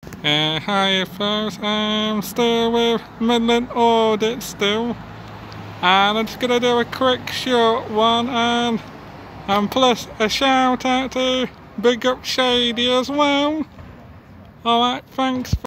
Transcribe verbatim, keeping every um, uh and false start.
Uh, hi folks, I'm still with Midland Audit still, and I'm just gonna do a quick short one, and, and plus a shout out to Big Up Shady as well. Alright, thanks.